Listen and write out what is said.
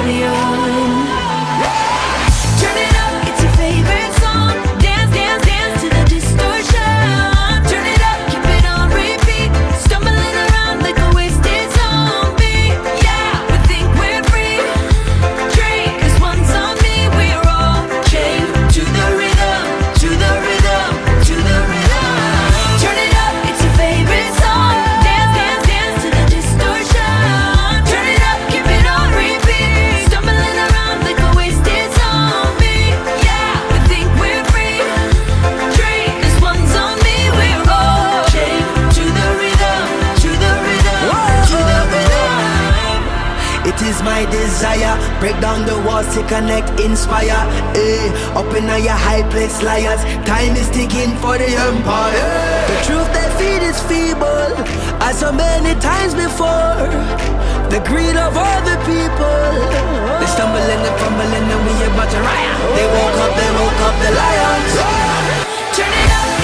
rebellion. Turn it up, it's your favorite song. Dance, dance, dance to the distortion. Turn it up, keep it on repeat. Stumbling around like a wasted zombie. Yeah, we think we're free. Drink, 'cause one's on me. We're all chained to the rhythm, to the rhythm, to the rhythm. Turn it up, it's your favorite song. Dance, dance, dance to the distortion. Turn it up, keep it on repeat. Stumbling around like a wasted zombie. Yeah, we think we're free. Drink, 'cause one's on me. We're all chained to the rhythm, to the rhythm, to the rhythm. It is my desire, break down the walls to connect, inspire. Up in your high place, liars. Time is ticking for the empire. The truth they feed is feeble, as so many times before. The greed of all the people. They stumbling and fumbling and we about to riot. They woke up the lions. Turn it up.